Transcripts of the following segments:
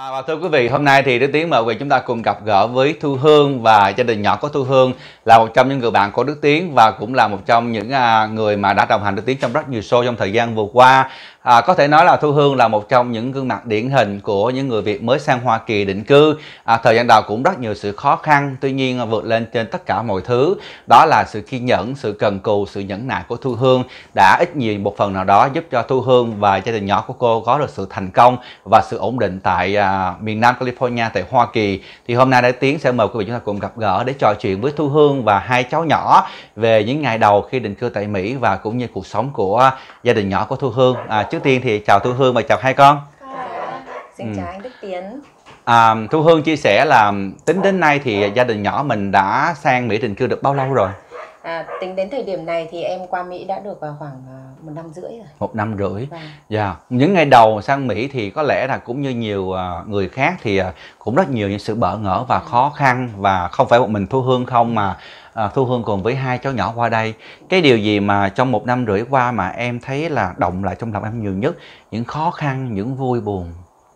Và thưa quý vị, hôm nay thì Đức Tiến mời quý vị chúng ta cùng gặp gỡ với Thu Hương và gia đình nhỏ của Thu Hương, là một trong những người bạn của Đức Tiến và cũng là một trong những người mà đã đồng hành Đức Tiến trong rất nhiều show trong thời gian vừa qua. Có thể nói là Thu Hương là một trong những gương mặt điển hình của những người Việt mới sang Hoa Kỳ định cư. Thời gian đầu cũng rất nhiều sự khó khăn, tuy nhiên vượt lên trên tất cả mọi thứ. Đó là sự kiên nhẫn, sự cần cù, sự nhẫn nại của Thu Hương đã ít nhiều một phần nào đó giúp cho Thu Hương và gia đình nhỏ của cô có được sự thành công và sự ổn định tại miền Nam California, tại Hoa Kỳ. Thì hôm nay Đức Tiến sẽ mời quý vị chúng ta cùng gặp gỡ để trò chuyện với Thu Hương và hai cháu nhỏ về những ngày đầu khi định cư tại Mỹ và cũng như cuộc sống của gia đình nhỏ của Thu Hương. Trước tiên thì chào Thu Hương và chào hai con. Xin chào anh Đức Tiến. Thu Hương chia sẻ là tính đến nay thì gia đình nhỏ mình đã sang Mỹ định cư được bao lâu rồi? Tính đến thời điểm này thì em qua Mỹ đã được khoảng 1 năm rưỡi rồi. 1 năm rưỡi. Vâng. Dạ. Những ngày đầu sang Mỹ thì có lẽ là cũng như nhiều người khác thì cũng rất nhiều những sự bỡ ngỡ và khó khăn, và không phải một mình Thu Hương không mà Thu Hương cùng với hai cháu nhỏ qua đây. Cái điều gì mà trong 1 năm rưỡi qua mà em thấy là động lại trong lòng em nhiều nhất? Những khó khăn, những vui buồn?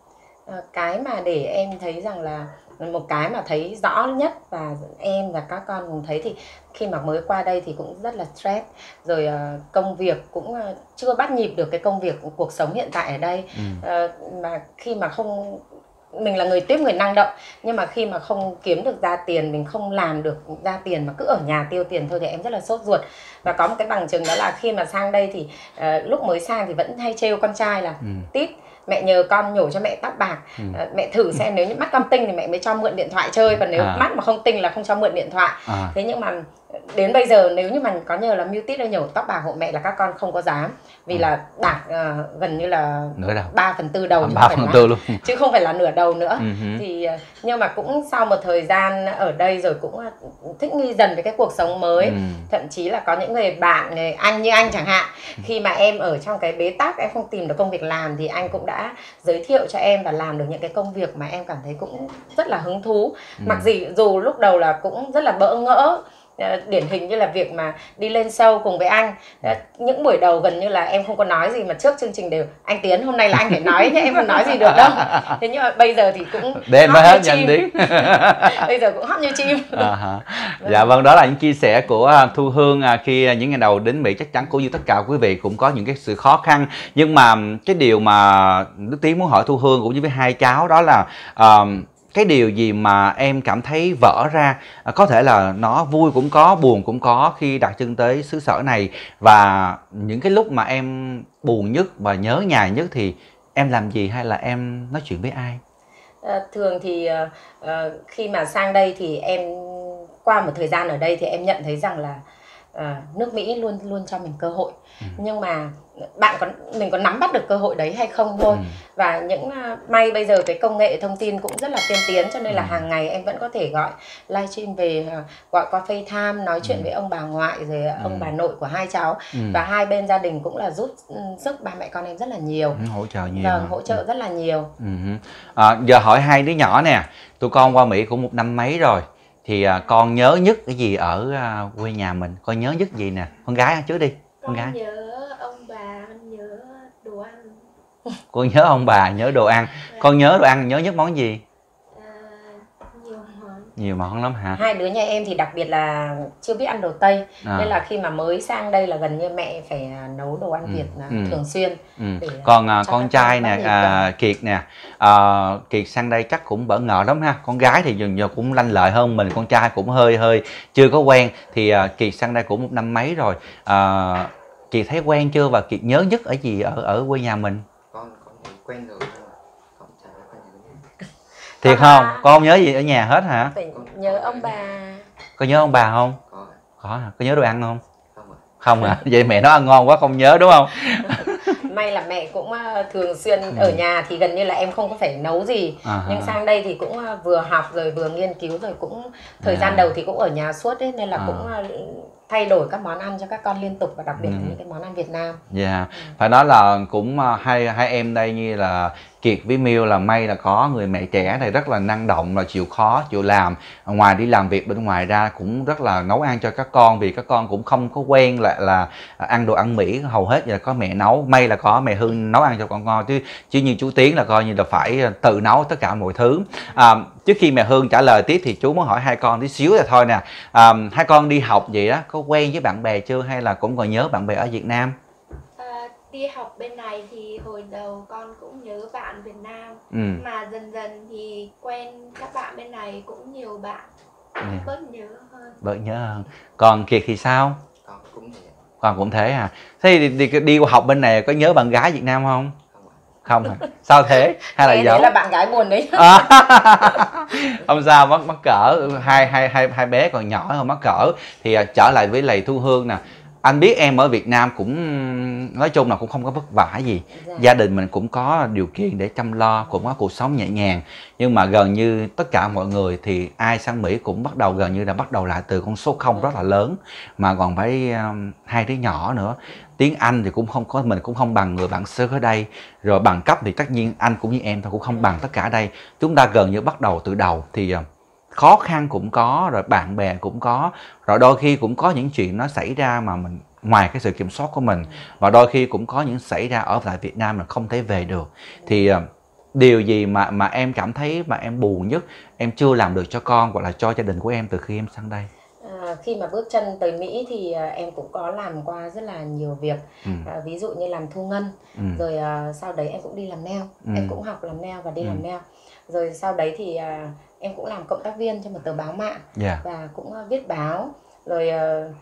Cái mà để em thấy rằng là một cái mà thấy rõ nhất và em và các con cùng thấy thì khi mà mới qua đây thì cũng rất là stress, rồi công việc cũng chưa bắt nhịp được cái công việc cuộc sống hiện tại ở đây. Mà khi mà không, mình là người tuyết, người năng động, nhưng mà khi mà không kiếm được ra tiền, mình không làm được ra tiền mà cứ ở nhà tiêu tiền thôi thì em rất là sốt ruột. Và có một cái bằng chứng đó là khi mà sang đây thì lúc mới sang thì vẫn hay trêu con trai là Tít, mẹ nhờ con nhổ cho mẹ tóc bạc, mẹ thử xem nếu như mắt con tinh thì mẹ mới cho mượn điện thoại chơi, còn nếu mắt mà không tinh là không cho mượn điện thoại. Thế nhưng mà đến bây giờ nếu như mà có nhờ là Mưu Tít đã nhổ tóc bạc hộ mẹ là các con không có dám, vì là bạc gần như là 3/4 đầu, 3/4 luôn, chứ không phải là nửa đầu nữa. Thì nhưng mà cũng sau một thời gian ở đây rồi cũng thích nghi dần với cái cuộc sống mới. Thậm chí là có những người bạn, người anh như anh chẳng hạn, khi mà em ở trong cái bế tắc, em không tìm được công việc làm thì anh cũng đã giới thiệu cho em và làm được những cái công việc mà em cảm thấy cũng rất là hứng thú. Mặc dù lúc đầu là cũng rất là bỡ ngỡ, điển hình như là việc mà đi lên show cùng với anh. Những buổi đầu gần như là em không có nói gì, mà trước chương trình đều anh Tiến hôm nay là anh phải nói nhé, em không nói gì được đâu. Thế nhưng mà bây giờ thì cũng đêm mới hết nhanh tiếng. Bây giờ cũng hót như chim. Dạ vâng, đó là những chia sẻ của Thu Hương khi những ngày đầu đến Mỹ. Chắc chắn cũng như tất cả quý vị cũng có những cái sự khó khăn, nhưng mà cái điều mà Đức Tiến muốn hỏi Thu Hương cũng như với hai cháu đó là cái điều gì mà em cảm thấy vỡ ra, có thể là nó vui cũng có, buồn cũng có khi đặt chân tới xứ sở này, và những cái lúc mà em buồn nhất và nhớ nhà nhất thì em làm gì hay là em nói chuyện với ai? Thường thì khi mà sang đây thì em qua một thời gian ở đây thì em nhận thấy rằng là nước Mỹ luôn luôn cho mình cơ hội, nhưng mà mình có nắm bắt được cơ hội đấy hay không thôi. Và những may bây giờ cái công nghệ thông tin cũng rất là tiên tiến, cho nên là hàng ngày em vẫn có thể gọi livestream về, gọi qua FaceTime nói chuyện với ông bà ngoại rồi ông bà nội của hai cháu. Và hai bên gia đình cũng là giúp sức ba mẹ con em rất là nhiều, hỗ trợ nhiều. Vâng, hỗ trợ rất là nhiều. Giờ hỏi hai đứa nhỏ nè, tụi con qua Mỹ cũng 1 năm mấy rồi, thì con nhớ nhất cái gì ở quê nhà mình? Con nhớ nhất gì nè? Con gái trước đi. Con gái nhớ ông bà, con nhớ đồ ăn. Con nhớ ông bà, nhớ đồ ăn. Con nhớ đồ ăn, nhớ nhất món gì? Nhiều món. Nhiều món lắm hả? Hai đứa nhà em thì đặc biệt là chưa biết ăn đồ Tây, nên là khi mà mới sang đây là gần như mẹ phải nấu đồ ăn Việt thường xuyên. Còn con trai nè, Kiệt nè, Kiệt sang đây chắc cũng bỡ ngỡ lắm ha. Con gái thì giờ cũng lanh lợi hơn mình, con trai cũng hơi chưa có quen. Thì Kiệt sang đây cũng 1 năm mấy rồi. Kiệt thấy quen chưa và Kiệt nhớ nhất ở gì ở quê nhà mình? Con quen rồi, con chả quen gì. Thiệt không? Con không nhớ gì ở nhà hết hả? Nhớ ông bà. Có nhớ ông bà không? Có hả? Có nhớ đồ ăn không? Không ạ. Không hả? Vậy mẹ nó ăn ngon quá không nhớ đúng không? May là mẹ cũng thường xuyên ở nhà thì gần như là em không có phải nấu gì. Nhưng sang đây thì cũng vừa học rồi vừa nghiên cứu rồi, cũng thời gian đầu thì cũng ở nhà suốt ấy, nên là cũng thay đổi các món ăn cho các con liên tục, và đặc biệt là những cái món ăn Việt Nam. Phải nói là cũng hai em đây như là Kiệt với Miêu là may là có người mẹ trẻ này rất là năng động, là chịu khó chịu làm, ngoài đi làm việc bên ngoài ra cũng rất là nấu ăn cho các con, vì các con cũng không có quen lại là ăn đồ ăn Mỹ, hầu hết là có mẹ nấu. May là có mẹ Hương nấu ăn cho con ngon, chứ như chú Tiến là coi như là phải tự nấu tất cả mọi thứ. Trước khi mẹ Hương trả lời tiếp thì chú muốn hỏi hai con tí xíu là thôi nè. Hai con đi học vậy đó có quen với bạn bè chưa, hay là cũng còn nhớ bạn bè ở Việt Nam? Đi học bên này thì hồi đầu con cũng nhớ bạn Việt Nam, mà dần dần thì quen các bạn bên này cũng nhiều bạn, bớt nhớ hơn. Bớt nhớ hơn. Còn Kiệt thì sao? Con cũng vậy. Con cũng thế à? Thế đi qua học bên này có nhớ bạn gái Việt Nam không? Không hả? Sao thế? Hay là đấy là bạn gái buồn đấy. Không sao, mắc cỡ, hai bé còn nhỏ hơn mắc cỡ. Thì trở lại với lại Thu Hương nè, anh biết em ở Việt Nam cũng nói chung là cũng không có vất vả gì, gia đình mình cũng có điều kiện để chăm lo, cũng có cuộc sống nhẹ nhàng, nhưng mà gần như tất cả mọi người thì ai sang Mỹ cũng bắt đầu gần như là bắt đầu lại từ con số 0 rất là lớn, mà còn phải hai đứa nhỏ nữa. Tiếng Anh thì cũng không có, mình cũng không bằng người bạn xứ ở đây, rồi bằng cấp thì tất nhiên anh cũng như em thôi cũng không bằng tất cả đây. Chúng ta gần như bắt đầu từ đầu thì khó khăn cũng có, rồi bạn bè cũng có, rồi đôi khi cũng có những chuyện nó xảy ra mà mình ngoài cái sự kiểm soát của mình, và đôi khi cũng có những xảy ra ở lại Việt Nam mà không thể về được. Thì điều gì mà em cảm thấy mà em buồn nhất, em chưa làm được cho con hoặc là cho gia đình của em từ khi em sang đây? Khi mà bước chân tới Mỹ thì em cũng có làm qua rất là nhiều việc, ví dụ như làm thu ngân, rồi sau đấy em cũng đi làm nail, em cũng học làm nail và đi làm nail, rồi sau đấy thì em cũng làm cộng tác viên cho một tờ báo mạng, và cũng viết báo, rồi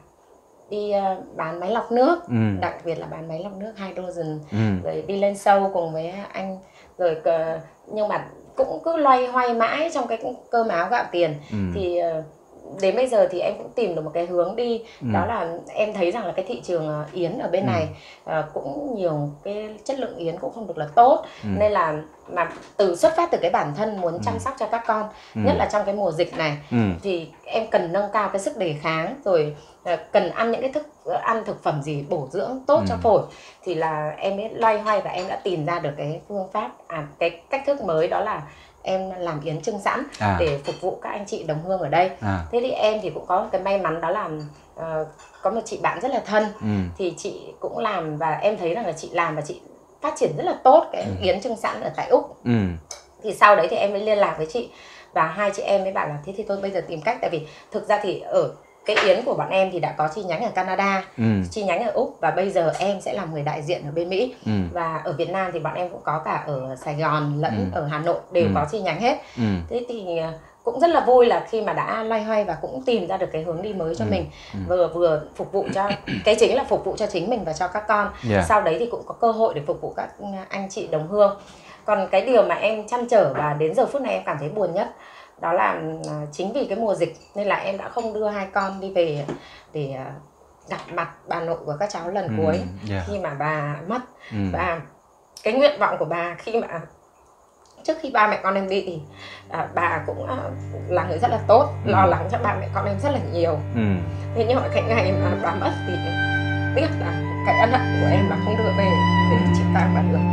đi bán máy lọc nước, đặc biệt là bán máy lọc nước hydrogen, rồi đi lên show cùng với anh, rồi nhưng mà cũng cứ loay hoay mãi trong cái cơm áo gạo tiền. Thì đến bây giờ thì em cũng tìm được một cái hướng đi, đó là em thấy rằng là cái thị trường yến ở bên này cũng nhiều cái chất lượng yến cũng không được là tốt, nên là mà xuất phát từ cái bản thân muốn chăm sóc cho các con, nhất là trong cái mùa dịch này, thì em cần nâng cao cái sức đề kháng, rồi cần ăn những cái thực phẩm gì bổ dưỡng tốt cho phổi, thì là em ấy loay hoay và em đã tìm ra được cái phương pháp, cái cách thức mới, đó là em làm yến trưng sẵn để phục vụ các anh chị đồng hương ở đây. Thế thì em thì cũng có cái may mắn, đó là có một chị bạn rất là thân, thì chị cũng làm, và em thấy rằng là chị làm và chị phát triển rất là tốt cái yến trưng sẵn ở tại Úc. Thì sau đấy thì em mới liên lạc với chị, và hai chị em mới bảo là thế thì tôi bây giờ tìm cách, tại vì thực ra thì ở cái yến của bọn em thì đã có chi nhánh ở Canada, chi nhánh ở Úc, và bây giờ em sẽ làm người đại diện ở bên Mỹ. Và ở Việt Nam thì bọn em cũng có cả ở Sài Gòn lẫn ở Hà Nội đều có chi nhánh hết. Thế thì cũng rất là vui là khi mà đã loay hoay và cũng tìm ra được cái hướng đi mới cho mình, vừa phục vụ cho cái chính là phục vụ cho chính mình và cho các con. Sau đấy thì cũng có cơ hội để phục vụ các anh chị đồng hương. Còn cái điều mà em trăn trở và đến giờ phút này em cảm thấy buồn nhất, đó là chính vì cái mùa dịch nên là em đã không đưa hai con đi về để gặp mặt bà nội của các cháu lần cuối khi mà bà mất. Và cái nguyện vọng của bà khi mà trước khi ba mẹ con em đi thì bà cũng là người rất là tốt, lo lắng cho ba mẹ con em rất là nhiều. Thế nhưng mà cái ngày mà bà mất thì tiếc là cái ân hận của em là không đưa về để chịu tang bà được.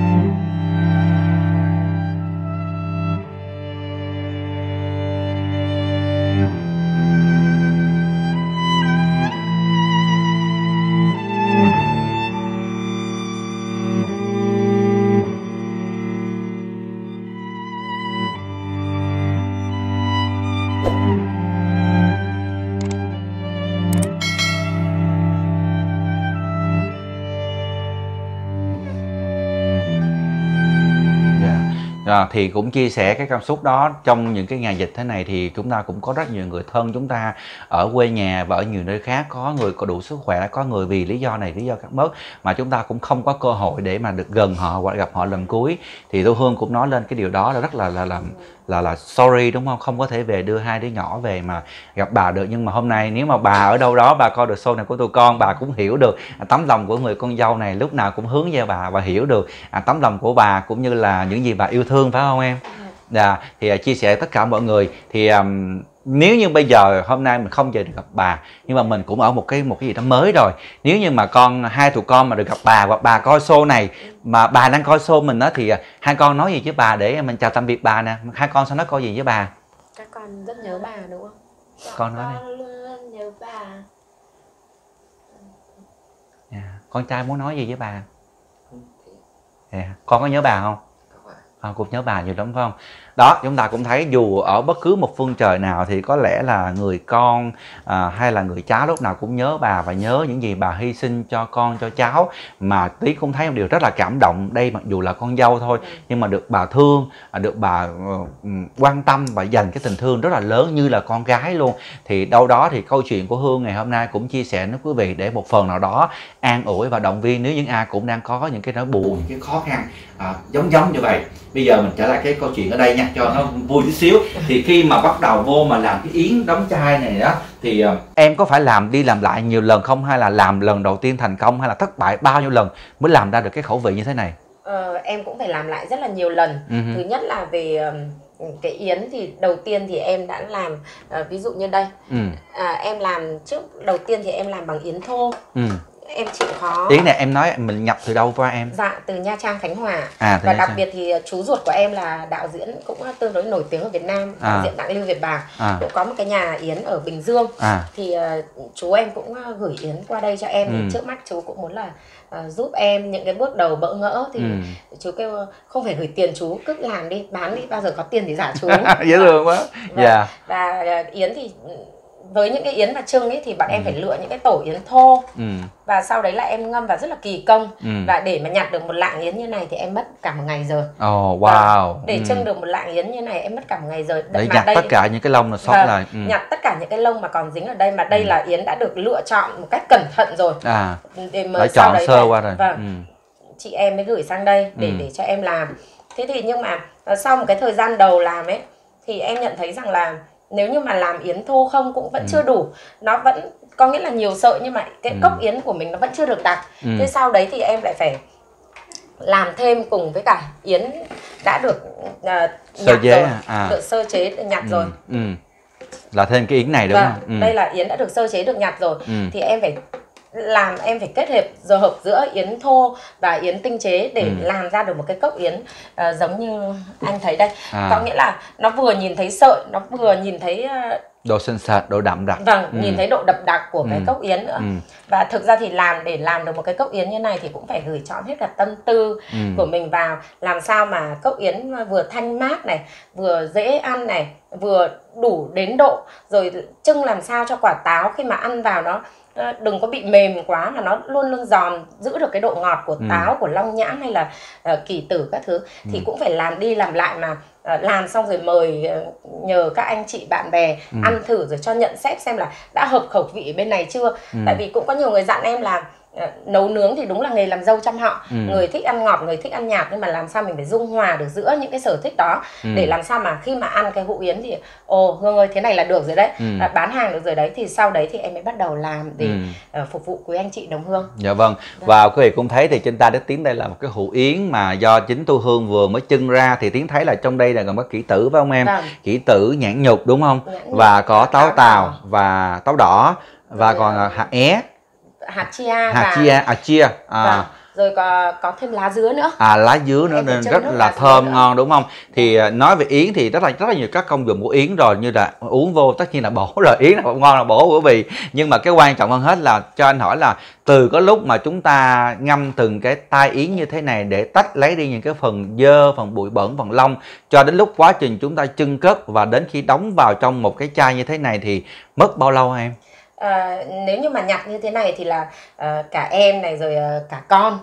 Thì cũng chia sẻ cái cảm xúc đó. Trong những cái ngày dịch thế này thì chúng ta cũng có rất nhiều người thân chúng ta ở quê nhà và ở nhiều nơi khác, có người có đủ sức khỏe, có người vì lý do này lý do khác mất mà chúng ta cũng không có cơ hội để mà được gần họ hoặc gặp họ lần cuối. Thì Thu Hương cũng nói lên cái điều đó là rất là sorry, đúng không? Không có thể về đưa hai đứa nhỏ về mà gặp bà được. Nhưng mà hôm nay nếu mà bà ở đâu đó bà coi được show này của tụi con, bà cũng hiểu được tấm lòng của người con dâu này lúc nào cũng hướng về bà và hiểu được tấm lòng của bà cũng như là những gì bà yêu thương, phải không em? Thì chia sẻ tất cả mọi người thì nếu như bây giờ hôm nay mình không về được gặp bà, nhưng mà mình cũng ở một cái gì đó mới rồi. Nếu như mà hai tụi con mà được gặp bà, hoặc bà coi show này mà bà đang coi show mình đó, thì hai con nói gì với bà để mình chào tạm biệt bà nè. Hai con sẽ nói câu gì với bà? Các con rất nhớ bà đúng không? Con nói con luôn nhớ bà. Con trai muốn nói gì với bà? Con có nhớ bà không? Cũng nhớ bà nhiều lắm phải không? Đó, chúng ta cũng thấy dù ở bất cứ một phương trời nào thì có lẽ là người con hay là người cháu lúc nào cũng nhớ bà và nhớ những gì bà hy sinh cho con, cho cháu. Mà Tí cũng thấy một điều rất là cảm động. Đây mặc dù là con dâu thôi, nhưng mà được bà thương, được bà quan tâm và dành cái tình thương rất là lớn như là con gái luôn. Thì đâu đó thì câu chuyện của Hương ngày hôm nay cũng chia sẻ với quý vị để một phần nào đó an ủi và động viên nếu những ai cũng đang có những cái nỗi buồn, những cái khó khăn giống như vậy. Bây giờ mình trở lại cái câu chuyện ở đây nha, cho nó vui chút xíu. Thì khi mà bắt đầu vô mà làm cái yến đóng chai này đó, thì em có phải đi làm lại nhiều lần không, hay là làm lần đầu tiên thành công, hay là thất bại bao nhiêu lần mới làm ra được cái khẩu vị như thế này? Em cũng phải làm lại rất là nhiều lần. Thứ nhất là về cái yến thì đầu tiên thì em đã làm ví dụ như đây, em làm trước đầu tiên thì em làm bằng yến thô. Em chịu khó. Yến này em nói mình nhập từ đâu qua em? Dạ, từ Nha Trang, Khánh Hòa. Và đặc biệt thì chú ruột của em là đạo diễn cũng tương đối nổi tiếng ở Việt Nam, đạo diễn Đặng Lưu Việt Bàng, cũng có một cái nhà yến ở Bình Dương. Thì chú em cũng gửi yến qua đây cho em. Thì trước mắt chú cũng muốn là giúp em những cái bước đầu bỡ ngỡ. Thì chú kêu không phải gửi tiền chú, cứ làm đi, bán đi, bao giờ có tiền thì trả chú. Dễ thương quá. Và yến thì với những cái yến mà trưng ấy thì bọn em phải lựa những cái tổ yến thô, và sau đấy là em ngâm vào rất là kỳ công. Và để mà nhặt được một lạng yến như này thì em mất cả một ngày rồi. Wow. Để trưng được một lạng yến như này em mất cả một ngày rồi. Để nhặt tất cả những cái lông là sót lại. Nhặt tất cả những cái lông mà còn dính ở đây, mà đây là yến đã được lựa chọn một cách cẩn thận rồi. Để mới chọn sơ qua rồi. Chị em mới gửi sang đây để cho em làm. Thế thì nhưng mà sau một cái thời gian đầu làm ấy thì em nhận thấy rằng là nếu như mà làm yến thô không cũng vẫn chưa đủ. Nó vẫn có nghĩa là nhiều sợi nhưng mà cái cốc yến của mình nó vẫn chưa được đặc. Thế sau đấy thì em lại phải làm thêm cùng với cả yến đã được sơ chế được sơ chế được nhặt rồi. Là thêm cái yến này đúng không? Đây là yến đã được sơ chế được nhặt rồi. Thì em phải kết hợp giữa yến thô và yến tinh chế để làm ra được một cái cốc yến giống như anh thấy đây. Có nghĩa là nó vừa nhìn thấy sợi, nó vừa nhìn thấy độ sền sệt, độ đậm đặc. Nhìn thấy độ đậm đặc của cái cốc yến nữa. Và thực ra thì để làm được một cái cốc yến như này thì cũng phải gửi chọn hết cả tâm tư của mình vào, làm sao mà cốc yến vừa thanh mát này, vừa dễ ăn này, vừa đủ đến độ, rồi trưng làm sao cho quả táo khi mà ăn vào nó đừng có bị mềm quá mà nó luôn luôn giòn, giữ được cái độ ngọt của táo, của long nhãn hay là kỳ tử các thứ. Thì cũng phải làm đi làm lại, mà làm xong rồi mời nhờ các anh chị bạn bè ăn thử rồi cho nhận xét xem là đã hợp khẩu vị ở bên này chưa. Tại vì cũng có nhiều người dặn em là nấu nướng thì đúng là nghề làm dâu trăm họ, người thích ăn ngọt, người thích ăn nhạt, nhưng mà làm sao mình phải dung hòa được giữa những cái sở thích đó, để làm sao mà khi mà ăn cái hũ yến thì Hương ơi thế này là được rồi đấy, bán hàng được rồi đấy, thì sau đấy thì em mới bắt đầu làm để phục vụ quý anh chị đồng hương. Dạ vâng. Và quý vị cũng thấy thì trên tay Đức Tiến đây là một cái hũ yến mà do chính Thu Hương vừa mới trưng ra. Thì Tiến thấy là trong đây là gồm có kỷ tử phải không em? Kỷ tử, nhãn nhục đúng không? Và có táo tàu và táo đỏ, và còn hạt é, hạt chia, rồi có thêm lá dứa nữa. Lá dứa nữa nên rất là thơm ngon đúng không? Thì nói về yến thì rất là nhiều các công dụng của yến rồi, như là uống vô tất nhiên là bổ rồi, yến là ngon là bổ quý vị. Nhưng mà cái quan trọng hơn hết là cho anh hỏi là từ cái lúc mà chúng ta ngâm từng cái tai yến như thế này để tách lấy đi những cái phần dơ, phần bụi bẩn, phần lông, cho đến lúc quá trình chúng ta chưng cất và đến khi đóng vào trong một cái chai như thế này thì mất bao lâu hả em? Nếu như mà nhặt như thế này thì là cả em này rồi cả con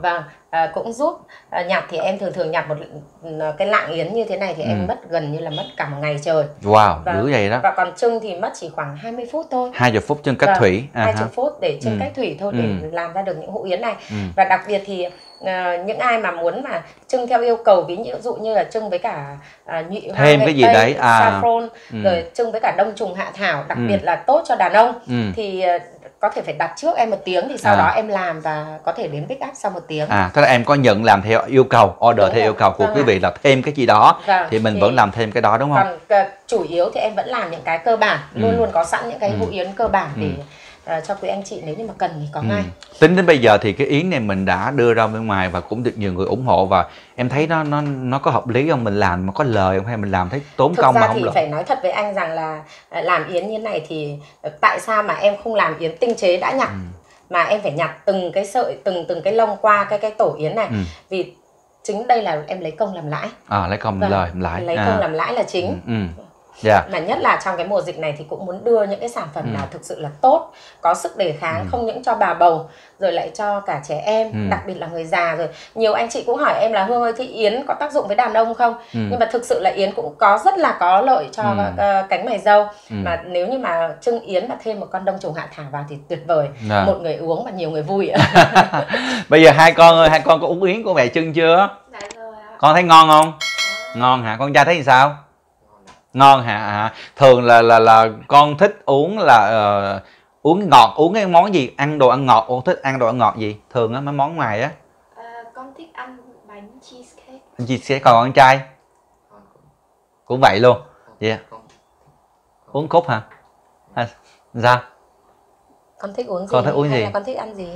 cũng giúp nhặt. Thì em thường nhặt một cái lạng yến như thế này thì em mất gần như là mất cả một ngày trời. Dữ vậy đó. Và còn trưng thì mất chỉ khoảng 20 phút thôi. 20 phút trưng cách thủy. 20 phút để trưng cách thủy thôi để làm ra được những hũ yến này. Và đặc biệt thì những ai mà muốn mà trưng theo yêu cầu, ví dụ như là trưng với cả nhụy hoa thêm cái gì tây, đấy saffron, rồi trưng với cả đông trùng hạ thảo, đặc biệt là tốt cho đàn ông, thì có thể phải đặt trước em 1 tiếng thì sau đó em làm và có thể đến pick up sau 1 tiếng. Tức là em có nhận làm theo yêu cầu, order theo yêu cầu của quý vị là thêm cái gì đó thì mình vẫn làm thêm cái đó đúng không? Còn chủ yếu thì em vẫn làm những cái cơ bản, luôn luôn có sẵn những cái hũ yến cơ bản để cho quý anh chị nếu như mà cần thì có ngay. Tính đến bây giờ thì cái yến này mình đã đưa ra bên ngoài và cũng được nhiều người ủng hộ, và em thấy nó có hợp lý không? Mình làm mà có lời không hay mình làm thấy tốn công mà không thì lợi? phải nói thật với anh rằng là làm yến như này thì tại sao mà em không làm yến tinh chế đã nhặt mà em phải nhặt từng cái sợi, từng cái lông qua cái tổ yến này. Vì chính đây là em lấy công làm lãi. Lấy công làm lời làm lãi. Lấy công làm lãi là chính. Mà nhất là trong cái mùa dịch này thì cũng muốn đưa những cái sản phẩm nào thực sự là tốt, có sức đề kháng, không những cho bà bầu rồi lại cho cả trẻ em, đặc biệt là người già. Rồi nhiều anh chị cũng hỏi em là Hương ơi, thì yến có tác dụng với đàn ông không? Nhưng mà thực sự là yến cũng rất là có lợi cho cánh mày râu. Mà nếu như mà trưng yến mà thêm một con đông trùng hạ thảo vào thì tuyệt vời. Một người uống và nhiều người vui. Bây giờ hai con ơi, hai con có uống yến của mẹ trưng chưa? Dạ rồi ạ. Con thấy ngon không? Ngon hả? Con trai thấy thì sao? Ngon hả? Thường là con thích uống là uống ngọt, uống cái món gì? Ăn đồ ăn ngọt, thích ăn đồ ăn ngọt gì? Thường á mấy món ngoài á. Con thích ăn bánh cheesecake. Bánh cheesecake. Còn con trai? Cũng vậy luôn. Vậy uống cốc hả? Sao? Con thích uống gì? Con thích uống gì? Hay là con thích ăn gì?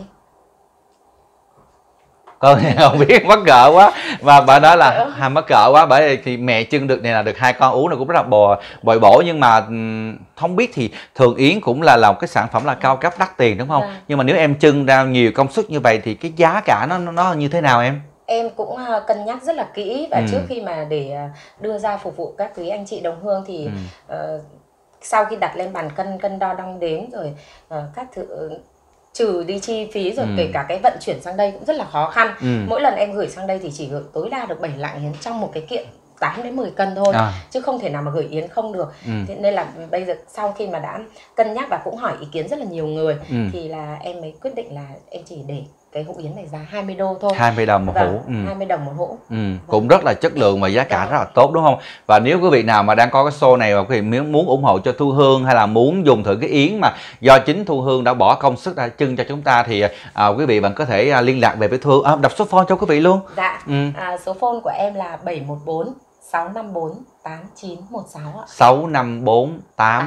Con không biết, mắc cỡ quá. Và bà nói là mắc cỡ quá, bởi vì thì mẹ trưng được này là được hai con uống là cũng rất là bồi bổ. Nhưng mà không biết thì thường yến cũng là một cái sản phẩm là cao cấp đắt tiền đúng không? Nhưng mà nếu em trưng ra nhiều công sức như vậy thì cái giá cả nó như thế nào em? Em cũng cân nhắc rất là kỹ và trước khi mà để đưa ra phục vụ các quý anh chị đồng hương thì sau khi đặt lên bàn cân đo đong đếm rồi các thứ, trừ đi chi phí rồi kể cả cái vận chuyển sang đây cũng rất là khó khăn. Mỗi lần em gửi sang đây thì chỉ gửi tối đa được 7 lạng yến trong một cái kiện 8 đến 10 cân thôi, chứ không thể nào mà gửi yến không được. Thế nên là bây giờ sau khi mà đã cân nhắc và cũng hỏi ý kiến rất là nhiều người thì là em mới quyết định là em chỉ để cái hũ yến này giá 20 đô thôi. 20 đồng một hũ. 20 đồng một hũ. Cũng rất là chất lượng và giá cả rất là tốt đúng không? Và nếu quý vị nào mà đang có cái show này và quý vị muốn ủng hộ cho Thu Hương hay là muốn dùng thử cái yến mà do chính Thu Hương đã bỏ công sức ra trưng cho chúng ta thì quý vị vẫn có thể liên lạc về với Thu Hương. Đọc số phone cho quý vị luôn. Dạ. Số phone của em là 714 654 8916 ạ. 654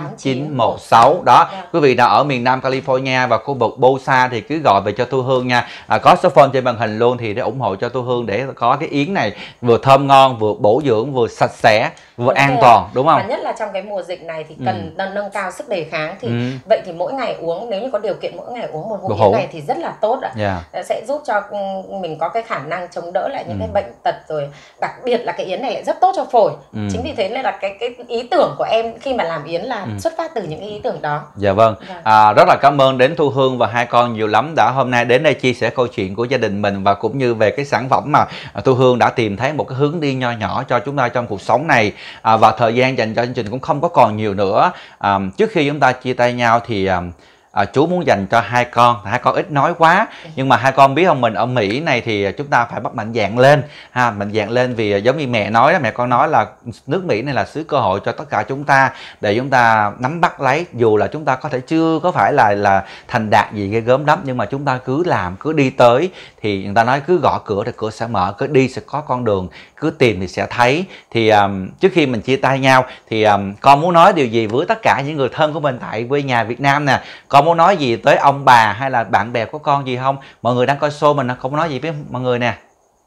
8916 đó. Quý vị nào ở miền Nam California và khu vực Bosa thì cứ gọi về cho Thu Hương nha. Có số phone trên màn hình luôn thì để ủng hộ cho Thu Hương để có cái yến này vừa thơm ngon, vừa bổ dưỡng, vừa sạch sẽ, vừa an toàn đúng không? Và nhất là trong cái mùa dịch này thì cần nâng cao sức đề kháng thì vậy thì mỗi ngày uống, nếu như có điều kiện mỗi ngày uống một hũ yến này thì rất là tốt ạ. Sẽ giúp cho mình có cái khả năng chống đỡ lại những cái bệnh tật, rồi đặc biệt là cái yến này lại rất tốt cho phổi. Chính vì thế nên là cái ý tưởng của em khi mà làm yến là xuất phát từ những cái ý tưởng đó. Dạ vâng. Rất là cảm ơn đến Thu Hương và hai con nhiều lắm đã hôm nay đến đây chia sẻ câu chuyện của gia đình mình và cũng như về cái sản phẩm mà Thu Hương đã tìm thấy một cái hướng đi nho nhỏ cho chúng ta trong cuộc sống này. Và thời gian dành cho chương trình cũng không có còn nhiều nữa. Trước khi chúng ta chia tay nhau thì chú muốn dành cho hai con ít nói quá, nhưng mà hai con biết không, mình ở Mỹ này thì chúng ta phải bắt mạnh dạn lên mạnh dạn lên, vì giống như mẹ nói đó, mẹ con nói là nước Mỹ này là xứ cơ hội cho tất cả chúng ta để chúng ta nắm bắt lấy, dù là chúng ta có thể chưa có phải là thành đạt gì ghê gớm lắm, nhưng mà chúng ta cứ làm, cứ đi tới, thì người ta nói cứ gõ cửa thì cửa sẽ mở, cứ đi sẽ có con đường, cứ tìm thì sẽ thấy. Thì trước khi mình chia tay nhau thì con muốn nói điều gì với tất cả những người thân của mình tại quê nhà Việt Nam nè? Con muốn nói gì tới ông bà hay là bạn bè của con gì không? Mọi người đang coi show mình không nói gì với mọi người nè.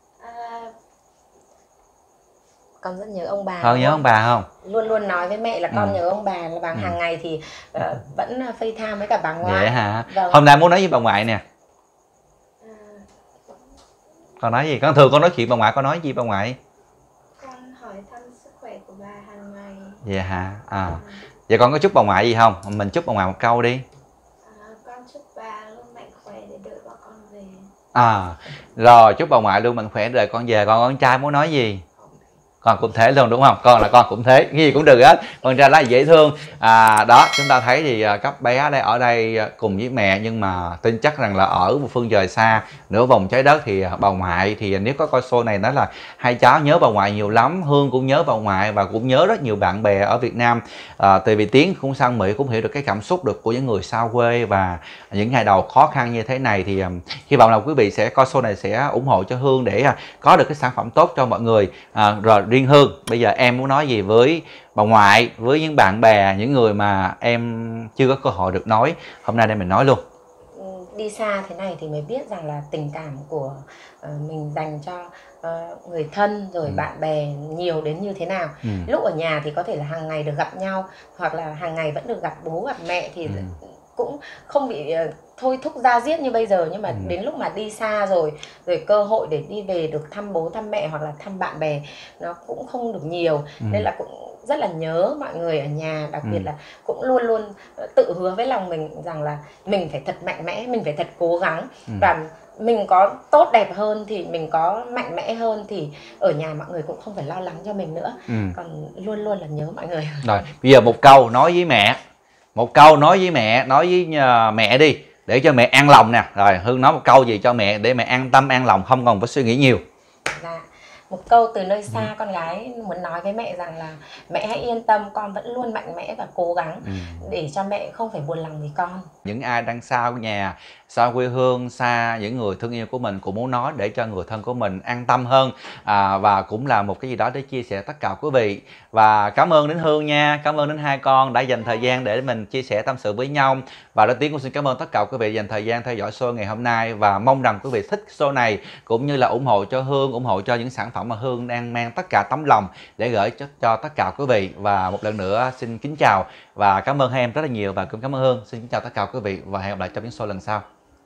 Con rất nhớ ông bà. Con nhớ ông bà không? Luôn luôn nói với mẹ là con nhớ ông bà, là bằng hàng ngày thì vẫn FaceTime với cả bà ngoại. Vậy hả? Hôm nay muốn nói với bà ngoại nè. Con nói gì? Con thường con nói chuyện bà ngoại, con nói gì bà ngoại? Con hỏi thăm sức khỏe của bà hàng ngày. Vậy hả? Vậy con có chúc bà ngoại gì không? Mình chúc bà ngoại một câu đi. Con chúc bà luôn mạnh khỏe để đợi bà con về. Rồi chúc bà ngoại luôn mạnh khỏe đợi con về. Còn con trai muốn nói gì? Con cũng thế luôn đúng không? Con là con cũng thế, cái gì cũng được hết, con ra là dễ thương. Đó, chúng ta thấy thì các bé đây ở đây cùng với mẹ, nhưng mà tin chắc rằng là ở một phương trời xa nửa vòng trái đất thì bà ngoại, thì nếu có coi show này nói là hai cháu nhớ bà ngoại nhiều lắm. Hương cũng nhớ bà ngoại và cũng nhớ rất nhiều bạn bè ở Việt Nam. Tại vì Tiến cũng sang Mỹ cũng hiểu được cái cảm xúc được của những người xa quê, và những ngày đầu khó khăn như thế này thì hy vọng là quý vị sẽ coi show này sẽ ủng hộ cho Hương để có được cái sản phẩm tốt cho mọi người. Rồi riêng Hương, bây giờ em muốn nói gì với bà ngoại, với những bạn bè, những người mà em chưa có cơ hội được nói, hôm nay đây mình nói luôn. Đi xa thế này thì mới biết rằng là tình cảm của mình dành cho người thân rồi bạn bè nhiều đến như thế nào. Lúc ở nhà thì có thể là hàng ngày được gặp nhau, hoặc là hàng ngày vẫn được gặp bố gặp mẹ thì cũng không bị thôi thúc da diết như bây giờ, nhưng mà đến lúc mà đi xa rồi cơ hội để đi về được thăm bố thăm mẹ hoặc là thăm bạn bè nó cũng không được nhiều, nên là cũng rất là nhớ mọi người ở nhà. Đặc biệt là cũng luôn luôn tự hứa với lòng mình rằng là mình phải thật mạnh mẽ, mình phải thật cố gắng, và mình có tốt đẹp hơn thì mình có mạnh mẽ hơn thì ở nhà mọi người cũng không phải lo lắng cho mình nữa. Còn luôn luôn là nhớ mọi người. Rồi bây giờ một câu nói với mẹ, một câu nói với mẹ, nói với mẹ đi để cho mẹ an lòng nè. Rồi Hương nói một câu gì cho mẹ để mẹ an tâm an lòng, không còn phải suy nghĩ nhiều. Dạ, một câu từ nơi xa con gái muốn nói với mẹ rằng là mẹ hãy yên tâm, con vẫn luôn mạnh mẽ và cố gắng để cho mẹ không phải buồn lòng vì con. Những ai đang xa nhà, xa quê hương, xa những người thương yêu của mình cũng muốn nói để cho người thân của mình an tâm hơn, và cũng là một cái gì đó để chia sẻ tất cả quý vị. Và cảm ơn đến Hương nha, cảm ơn đến hai con đã dành thời gian để mình chia sẻ tâm sự với nhau. Và đầu tiên cũng xin cảm ơn tất cả quý vị dành thời gian theo dõi show ngày hôm nay, và mong rằng quý vị thích show này cũng như là ủng hộ cho Hương, ủng hộ cho những sản phẩm mà Hương đang mang tất cả tấm lòng để gửi cho tất cả quý vị. Và một lần nữa xin kính chào và cảm ơn hai em rất là nhiều, và cũng cảm ơn Hương. Xin kính chào tất cả quý vị và hẹn gặp lại trong những show lần sau.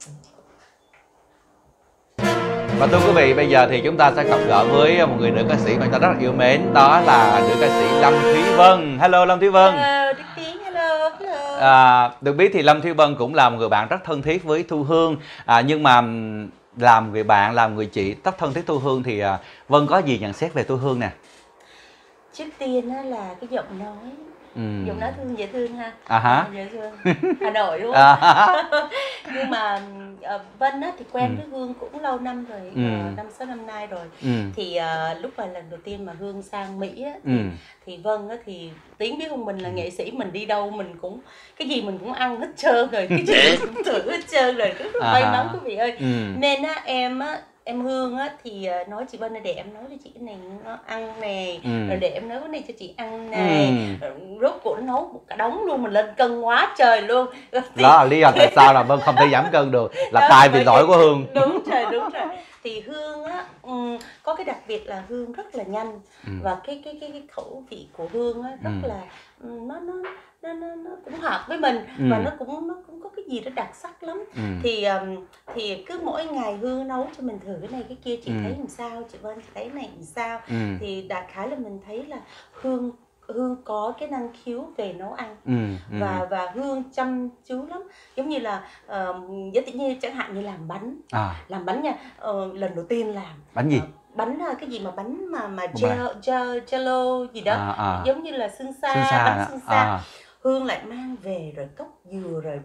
Và thưa quý vị, bây giờ thì chúng ta sẽ gặp gỡ với một người nữ ca sĩ mà chúng ta rất là yêu mến, đó là nữ ca sĩ Lâm Thúy Vân. Hello Lâm Thúy Vân. Hello Đức Tiến, hello. Được biết thì Lâm Thúy Vân cũng là một người bạn rất thân thiết với Thu Hương, nhưng mà làm người bạn, làm người chị rất thân thiết Thu Hương thì Vân có gì nhận xét về Thu Hương nè? Trước tiên đó là cái giọng nói, giọng nói thương, dễ thương ha. Dễ thương, Hà Nội đúng không? Nhưng mà Vân á, thì quen với Hương cũng lâu năm rồi, 5-6 năm nay rồi. Thì lúc mà lần đầu tiên mà Hương sang Mỹ á, thì Vân á, thì Tiến biết không, mình là nghệ sĩ, mình đi đâu mình cũng cái gì mình cũng ăn hết trơn rồi, cái gì mình cũng thử hết trơn rồi, rất là may mắn quý vị ơi. Nên á, em Hương á thì nói chị Vân là để em nói cho chị cái này nó ăn này, rồi để em nấu cái này cho chị ăn này, rốt cuộc nấu một cả đống luôn, mình lên cân quá trời luôn. Đó là lý do tại sao là Vân không thể giảm cân được, là đó, tại vì lỗi của Hương. Đúng rồi. Thì Hương á có cái đặc biệt là Hương rất là nhanh, và cái khẩu vị của Hương á rất là nó cũng hợp với mình, và nó cũng có cái gì đó đặc sắc lắm. Thì cứ mỗi ngày Hương nấu cho mình thử cái này cái kia, chị thấy làm sao, chị Vân chị thấy cái này làm sao. Thì đại khái là mình thấy là Hương có cái năng khiếu về nấu ăn, và Hương chăm chú lắm. Giống như là giới tự nhiên chẳng hạn như làm bánh nha. Lần đầu tiên làm bánh gì? Bánh cái gì mà bánh mà jello gì đó, giống như là sương sa, bánh sương sa. Hương lại mang về rồi cốc dừa rồi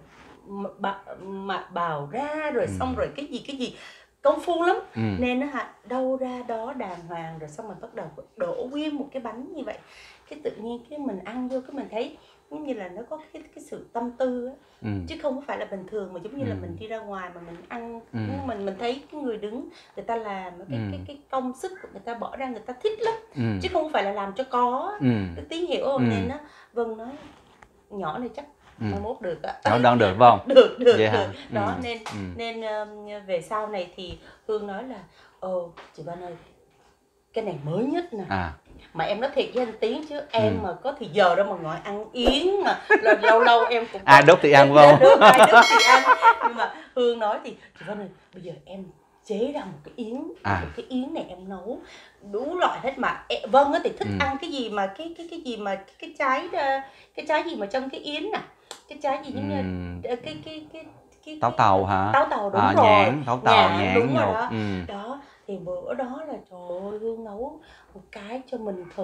bào ra rồi xong rồi cái gì công phu lắm. Nên nó đâu ra đó đàng hoàng, rồi xong rồi bắt đầu đổ nguyên một cái bánh như vậy. Cái tự nhiên cái mình ăn vô cái mình thấy giống như là nó có cái sự tâm tư á, chứ không có phải là bình thường mà giống như là mình đi ra ngoài mà mình ăn, mình thấy cái người đứng người ta làm cái công sức của người ta bỏ ra, người ta thích lắm, chứ không phải là làm cho có. Cái Tí hiểu không? Nên á Vân nói nhỏ này chắc mai mốt được ạ. Nó đang được không? Được. Đó nên về sau này thì Hương nói là chị Vân ơi, cái này mới nhất nè. Mà em nói thiệt với anh Tiến chứ em mà có thì giờ đâu mà ngồi ăn yến mà lâu em cũng ai đốt thì ăn không? Ai đốt thì ăn. Nhưng mà Hương nói thì chị Vân ơi, bây giờ em chế ra một cái yến, một cái yến này em nấu đủ loại hết mà Vân á thì thích ăn cái gì mà cái gì mà cái trái gì mà trong cái yến nè, cái trái gì giống như cái táo tàu hả? Táo tàu đúng rồi. Nhãn, táo tàu, nhãn đúng rồi nhột. Đó thì bữa đó là trời ơi Hương nấu một cái cho mình thử.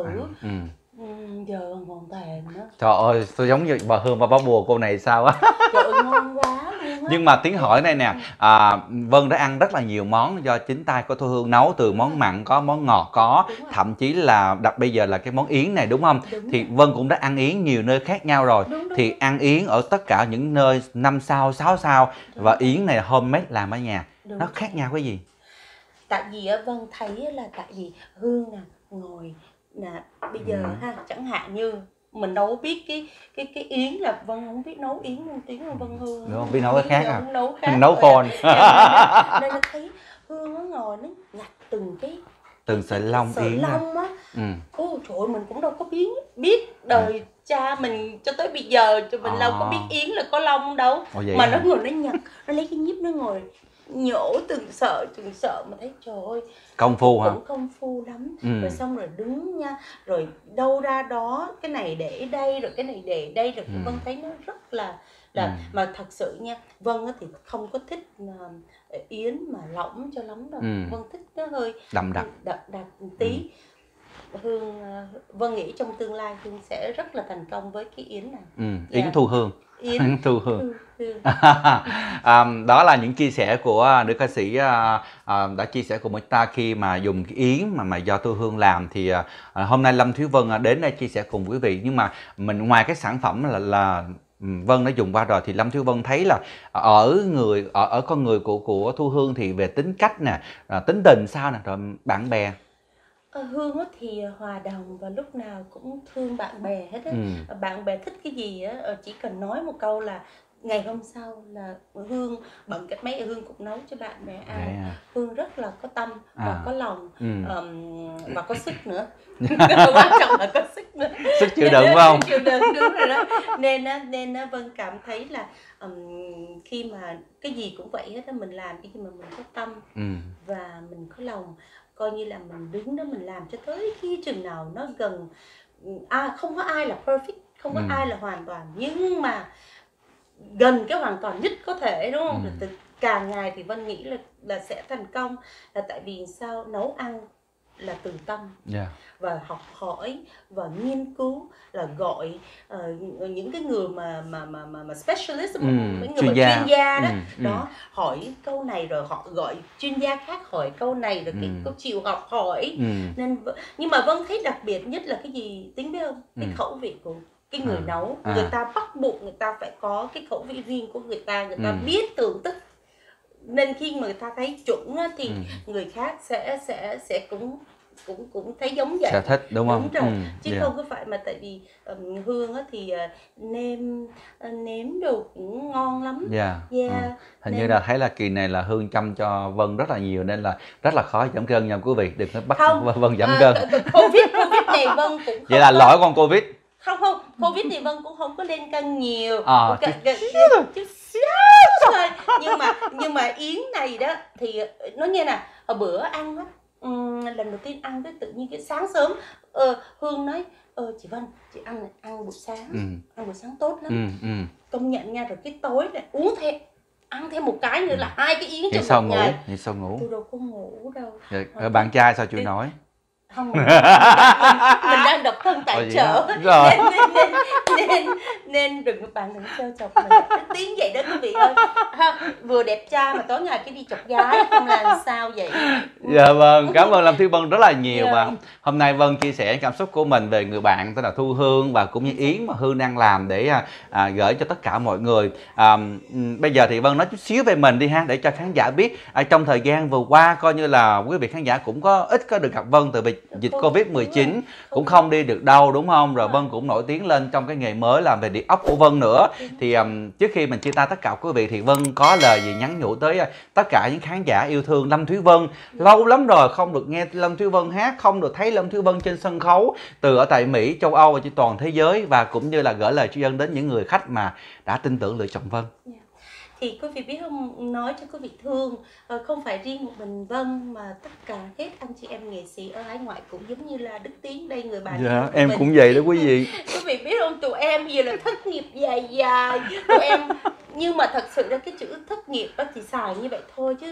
Giờ còn thèm nữa. Trời ơi, tôi giống như bà Hương và bà Bùa cô này sao á. Trời ơi ngon quá luôn á. Nhưng mà Tiến hỏi này nè, Vân đã ăn rất là nhiều món do chính tay của Thu Hương nấu, từ món mặn có, món ngọt có, thậm chí là bây giờ là cái món yến này đúng không? Thì Vân cũng đã ăn yến nhiều nơi khác nhau rồi. Thì ăn yến ở tất cả những nơi 5 sao, 6 sao và yến này homemade làm ở nhà. Nó khác nhau cái gì? Tại vì Vân thấy là tại vì Hương nè ngồi nè bây giờ ha, chẳng hạn như mình đâu biết cái yến là Vân không biết nấu yến luôn, Tiếng là Vân Hương đúng không biết nấu cái khác à, nấu con nên là thấy Hương nó ngồi nó nhặt từng sợi lông yến á. Ôi trời ơi, mình cũng đâu có biết đời cha mình cho tới bây giờ cho mình đâu có biết yến là có lông đâu. Mà nó ngồi nó nhặt, nó lấy cái nhíp nó ngồi nhổ từng sợ mà thấy trời ơi công phu hả? Cũng công phu lắm. Rồi xong rồi đứng nha, rồi đâu ra đó cái này để đây rồi cái này để đây rồi Vân thấy nó rất là mà thật sự nha, Vân thì không có thích yến mà lỏng cho lắm đâu. Vân thích nó hơi đậm đặc một tí. Vân nghĩ trong tương lai Hương sẽ rất là thành công với cái yến này. Yến Thu Hương. Yến Thu Hương. Đó là những chia sẻ của nữ ca sĩ đã chia sẻ cùng chúng ta khi mà dùng cái yến mà do Thu Hương làm. Thì hôm nay Lâm Thúy Vân đến đây chia sẻ cùng quý vị. Nhưng mà mình ngoài cái sản phẩm là Vân đã dùng qua rồi thì Lâm Thúy Vân thấy là ở con người của Thu Hương thì về tính cách nè, tính tình sao nè, rồi bạn bè. Hương thì hòa đồng và lúc nào cũng thương bạn bè hết á. Bạn bè thích cái gì á, chỉ cần nói một câu là ngày hôm sau là Hương bận cách mấy Hương cũng nấu cho bạn bè ăn. Hương rất là có tâm và có lòng và có sức nữa. Quan trọng là có sức nữa. Sức chịu đựng phải không? Chịu đựng đúng rồi đó. Nên Vân cảm thấy là khi mà cái gì cũng vậy hết á, mình làm cái gì mà mình có tâm và mình có lòng, coi như là mình đứng đó mình làm cho tới khi chừng nào nó gần. Không có ai là perfect, không có ai là hoàn toàn, nhưng mà gần cái hoàn toàn nhất có thể, đúng không? Từ càng ngày thì Vân nghĩ là sẽ thành công, là tại vì sao nấu ăn là từ tâm và học hỏi và nghiên cứu, là gọi những cái người mà specialist, mấy người chuyên gia đó, hỏi câu này rồi họ gọi chuyên gia khác hỏi câu này rồi cái câu chịu học hỏi. Nên nhưng mà Vân thấy đặc biệt nhất là cái gì Tính biết không? Cái khẩu vị của cái người nấu, người ta bắt buộc người ta phải có cái khẩu vị riêng của người ta biết thưởng thức. Nên khi mà người ta thấy chuẩn thì người khác sẽ cũng thấy giống vậy, sẽ thích, đúng không? Đúng rồi. Chứ không có phải mà tại vì Hương thì nếm đồ cũng ngon lắm. Hình như là thấy là kỳ này là Hương chăm cho Vân rất là nhiều nên là rất là khó giảm cân nha quý vị, đừng có bắt Vân giảm cân. Covid này Vân cũng không vậy là lỗi con Covid. Không, Covid thì Vân cũng không có lên cân nhiều. Chút xíu thôi. Nhưng mà yến này đó thì nó như nè, ở bữa ăn á, lần đầu tiên ăn tới tự nhiên cái sáng sớm Hương nói chị Vân, chị ăn buổi sáng, ăn buổi sáng tốt lắm. Công nhận nha, rồi cái tối này uống thêm, ăn thêm một cái nữa là 2 cái yến trong một ngày. Vậy sao ngủ? Tôi đâu có ngủ đâu. Rồi bạn trai sao chịu nói? Không, mình đang độc thân tại chợ nên đừng trêu chọc mình. Tiếng vậy đó quý vị ơi, vừa đẹp trai mà tối ngày cái đi chọc gái, không làm sao vậy. Dạ vâng, cảm ơn Lâm Thúy Vân rất là nhiều. Và hôm nay Vân chia sẻ cảm xúc của mình về người bạn tên là Thu Hương và cũng như yến mà Hương đang làm để gửi cho tất cả mọi người. Bây giờ thì Vân nói chút xíu về mình đi ha, để cho khán giả biết trong thời gian vừa qua coi như là quý vị khán giả cũng ít có được gặp Vân từ dịch Covid-19, cũng không đi được đâu, đúng không? Rồi Vân cũng nổi tiếng lên trong cái nghề mới làm về địa ốc của Vân nữa. Thì trước khi mình chia tay tất cả quý vị thì Vân có lời gì nhắn nhủ tới tất cả những khán giả yêu thương Lâm Thúy Vân. Lâu lắm rồi không được nghe Lâm Thúy Vân hát, không được thấy Lâm Thúy Vân trên sân khấu từ ở tại Mỹ, châu Âu và trên toàn thế giới, và cũng như là gửi lời tri ân đến những người khách mà đã tin tưởng lựa chọn Vân. Thì quý vị biết không, nói cho quý vị thương, không phải riêng một mình Vân mà tất cả hết anh chị em nghệ sĩ ở hải ngoại cũng giống như là Đức Tiến đây, người bạn. Dạ, em cũng vậy đó quý vị. Quý vị biết không, tụi em giờ là thất nghiệp dài, tụi em, nhưng mà thật sự ra cái chữ thất nghiệp đó thì xài như vậy thôi chứ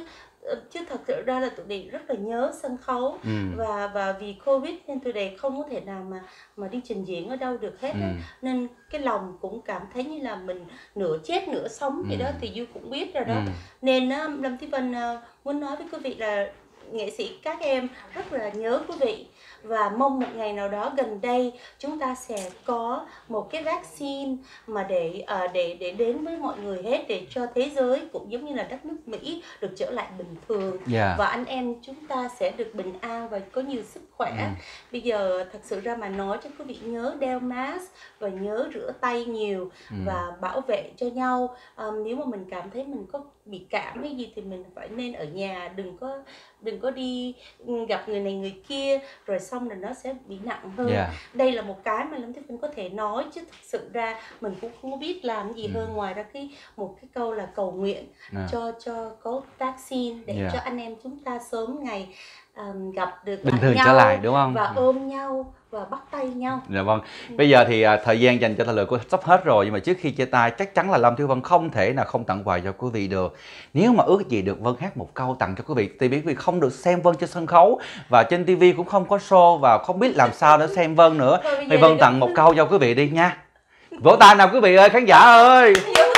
chứ thật sự ra là tụi Điền rất là nhớ sân khấu. Và vì Covid nên tụi Điền không có thể nào mà đi trình diễn ở đâu được hết á. Nên cái lòng cũng cảm thấy như là mình nửa chết nửa sống vậy đó, thì Du cũng biết rồi đó. Nên Lâm Thúy Vân muốn nói với quý vị là nghệ sĩ các em rất là nhớ quý vị, và mong một ngày nào đó gần đây chúng ta sẽ có một cái vaccine mà để đến với mọi người hết, để cho thế giới cũng giống như là đất nước Mỹ được trở lại bình thường. Và anh em chúng ta sẽ được bình an và có nhiều sức khỏe. Bây giờ thật sự ra mà nói cho quý vị nhớ đeo mask và nhớ rửa tay nhiều và bảo vệ cho nhau. Nếu mà mình cảm thấy mình có bị cảm hay gì thì mình phải nên ở nhà, đừng có đi gặp người này người kia rồi xong rồi nó sẽ bị nặng hơn. Đây là một cái mà Lâm Thúy Vân có thể nói, chứ thực sự ra mình cũng không biết làm gì hơn ngoài ra một cái câu là cầu nguyện cho có vaccine để cho anh em chúng ta sớm ngày gặp được bình thường trở lại, đúng không? Và ôm nhau và bắt tay nhau. Dạ vâng. Bây giờ thì thời gian dành cho thời lượng của sắp hết rồi, nhưng mà trước khi chia tay chắc chắn là Lâm Thúy Vân không thể nào không tặng quà cho quý vị được. Nếu mà ước gì được Vân hát một câu tặng cho quý vị, thì quý vị không được xem Vân trên sân khấu và trên TV cũng không có show và không biết làm sao để xem Vân nữa. Thì Vân tặng một câu cho quý vị đi nha. Vỗ tay nào quý vị ơi, khán giả ơi.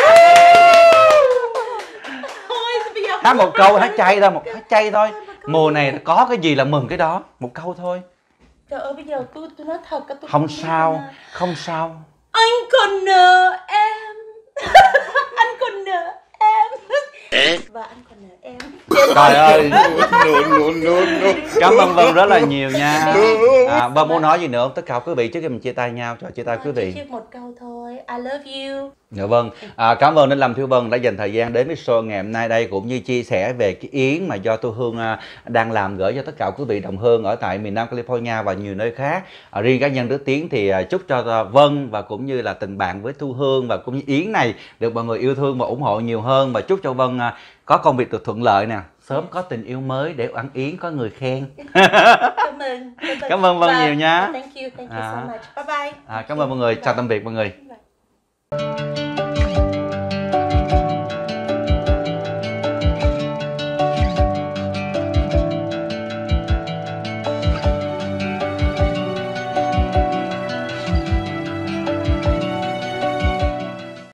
Hát một câu, hát chay thôi, hát chay thôi. Mùa này có cái gì là mừng cái đó, một câu thôi. Trời ơi, bây giờ tôi nói thật, tôi không sao, không sao. Anh còn nợ em. Anh còn nợ em. Và anh còn nợ em. Trời ơi. Cảm ơn Vân rất là nhiều nha. Vân muốn nói gì nữa không? Tất cả quý vị trước khi mình chia tay nhau, cho chia tay quý vị. Chỉ một câu thôi, I love you. Dạ vâng, cảm ơn đến Lâm Thúy Vân đã dành thời gian đến với show ngày hôm nay đây, cũng như chia sẻ về cái yến mà do Thu Hương đang làm gửi cho tất cả quý vị đồng hương ở tại miền Nam California và nhiều nơi khác. Riêng cá nhân Đức Tiến thì chúc cho Vân và cũng như là tình bạn với Thu Hương và cũng như yến này được mọi người yêu thương và ủng hộ nhiều hơn, và chúc cho Vân có công việc được thuận lợi nè, sớm có tình yêu mới để ăn yến có người khen. Cảm ơn Vân nhiều nha. Thank you so much. Bye bye. Cảm ơn mọi người, chào tạm biệt mọi người.